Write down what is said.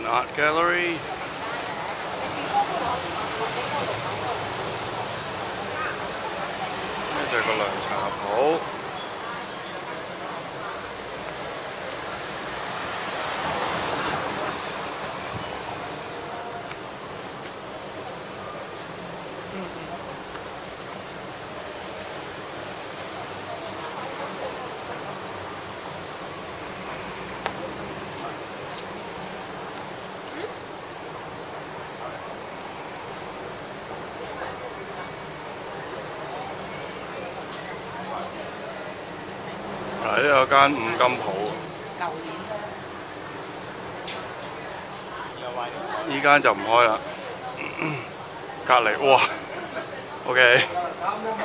Art Gallery。呢就係個涼茶鋪。嗱，呢度有間五金鋪，呢間就唔開啦。隔離，哇 ，OK。